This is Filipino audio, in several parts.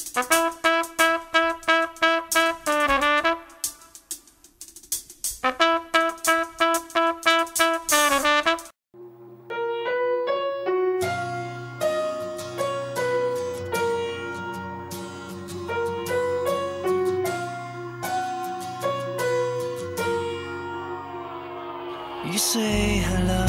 You say hello,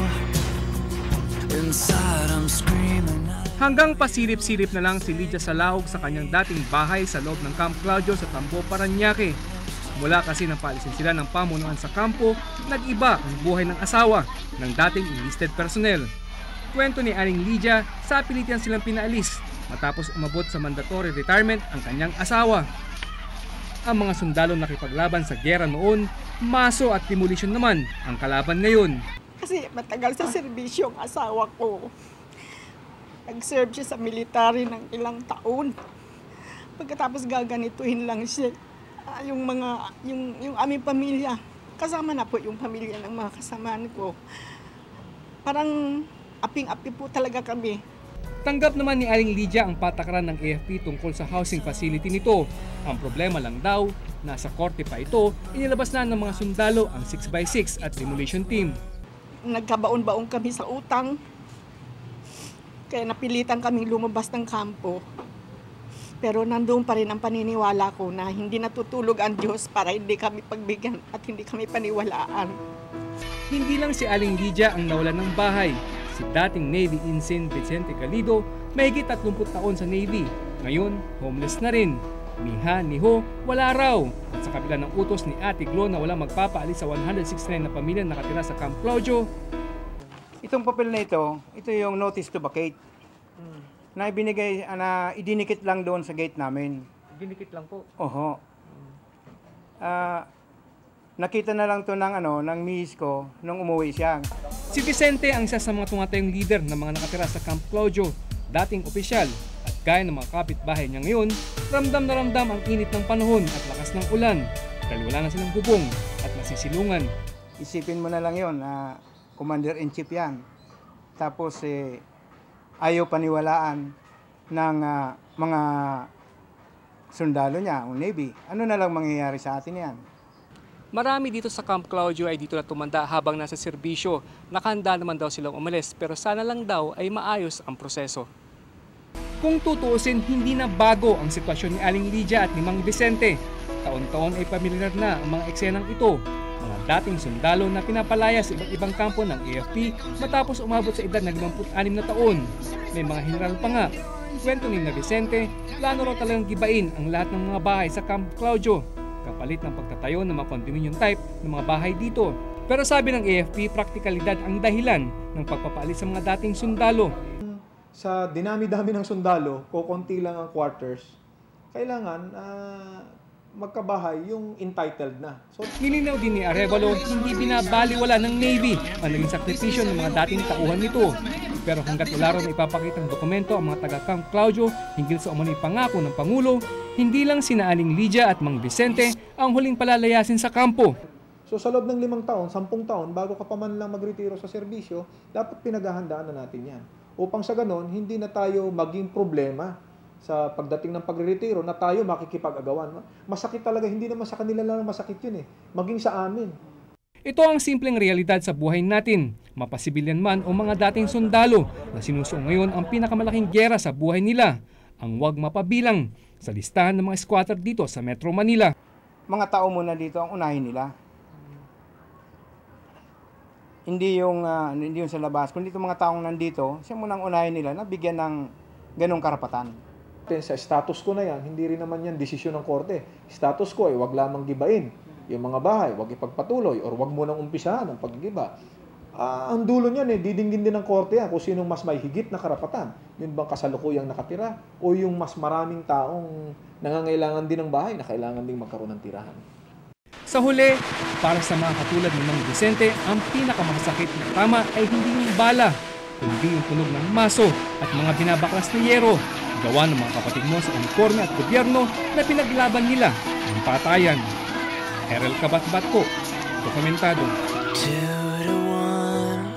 inside I'm screaming. Hanggang pasilip-silip na lang si Lydia Salahog sa kanyang dating bahay sa loob ng Camp Claudio sa Tambo, Parañaque. Mula kasi nang paalisin sila ng pamunuan sa kampo, nag-iba ang buhay ng asawa ng dating enlisted personnel. Kwento ni Aling Lydia, sa Pilipinas silang pinaalis matapos umabot sa mandatory retirement ang kanyang asawa. Ang mga sundalo nakipaglaban sa giyera noon, maso at demolition naman ang kalaban ngayon. Kasi matagal sa serbisyo ang asawa ko. Nag-serve siya sa military ng ilang taon. Pagkatapos gaganituhin lang siya. Yung aming pamilya, kasama na po yung pamilya ng mga kasamaan ko. Parang aping-api po talaga kami. Tanggap naman ni Aling Lydia ang patakaran ng AFP tungkol sa housing facility nito. Ang problema lang daw, nasa korte pa ito, inilabas na ng mga sundalo ang 6x6 at demolition team. Nagkabaon-baon kami sa utang, kaya napilitan kaming lumabas ng kampo. Pero nandoon pa rin ang paniniwala ko na hindi natutulog ang Diyos para hindi kami pagbigyan at hindi kami paniwalaan. Hindi lang si Aling Lydia ang nawalan ng bahay. Si dating Navy Ensign Vicente Galido, mahigit 30 taon sa Navy. Ngayon, homeless na rin. Niha, niho, wala raw. At sa kabila ng utos ni Ate Glo na walang magpapaalis sa 169 na pamilya nakatira sa Camp Claudio. Itong papel na ito yung notice to vacate. Na ibinigay, na idinikit lang doon sa gate namin. Dinikit lang po? Oho. Nakita na lang to ng miss ko nung umuwi siya. Si Vicente ang isa sa mga tumatayong leader ng mga nakatira sa Camp Claudio, dating opisyal, at gaya ng mga kapitbahay niya ngayon, ramdam na ramdam ang init ng panahon at lakas ng ulan dahil wala na silang bubong at nasisilungan. Isipin mo na lang yon na commander-in-chief yan. Tapos ayaw paniwalaan ng mga sundalo niya, o Navy. Ano na lang mangyayari sa atin yan? Marami dito sa Camp Claudio ay dito na tumanda habang nasa serbisyo. Nakahanda naman daw silang umalis pero sana lang daw ay maayos ang proseso. Kung tutuusin, hindi na bago ang sitwasyon ni Aling Lydia at ni Mang Vicente. Taon-taon ay pamilyar na ang mga eksenang ito. Mga dating sundalo na pinapalaya sa iba't ibang kampo ng AFP matapos umabot sa edad na 56 na taon. May mga general pa nga. Kwento ni Vicente, plano raw talagang gibain ang lahat ng mga bahay sa Camp Claudio kapalit ng pagtatayo ng mga condominium type ng mga bahay dito. Pero sabi ng AFP, praktikalidad ang dahilan ng pagpapaalis sa mga dating sundalo. Sa dinami-dami ng sundalo, kukunti lang ang quarters, kailangan magkabahay yung entitled na. Nilinaw din ni Arevalo, hindi binabaliwala ng Navy ang naging sakripisyo ng mga dating tauhan nito. Pero hanggat wala raw na ipapakitang dokumento ang mga taga-Camp Claudio hinggil sa umano'y pangako ng Pangulo, hindi lang sina Aling Lydia at Mang Vicente ang huling palalayasin sa kampo. So sa loob ng 5 taon, 10 taon, bago ka pa man lang magretiro sa serbisyo, dapat pinaghahandaan na natin yan. Upang sa ganon, hindi na tayo maging problema sa pagdating ng pagre-retiro na tayo makikipag-agawan. Masakit talaga, hindi naman sa kanila lang masakit yun maging sa amin. Ito ang simpleng realidad sa buhay natin. Mapasibilyan man o mga dating sundalo na sinusuong ngayon ang pinakamalaking giyera sa buhay nila. Ang huwag mapabilang sa listahan ng mga squatter dito sa Metro Manila. Mga tao muna dito ang unahin nila. Hindi yung sa labas, kundi itong mga taong nandito, siya munang unahin nila na bigyan ng ganong karapatan. Sa status quo na yan, hindi rin naman yan desisyon ng korte. Status quo ay wag lamang gibain. Yung mga bahay, wag ipagpatuloy or wag mo nang umpisahan ang paggiba. Ang dulo niyan didinggin din ng korte yan kung sinong mas may higit na karapatan. Yun bang kasalukuyang nakatira o yung mas maraming taong nangangailangan din ng bahay na kailangan ding magkaroon ng tirahan. Sa huli, para sa mga katulad ni Mang Vicente, ang pinakamasakit na tama ay hindi yung bala, kundi yung tunog ng maso at mga binabaklas na yero, gawa ng mga kapatid mo sa uniforme at gobyerno na pinaglaban nila ng patayan. Errol Kabatbat po, dokumentado. 2-1,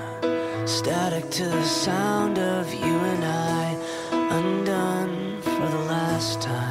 static to the sound of you and I, undone for the last last time.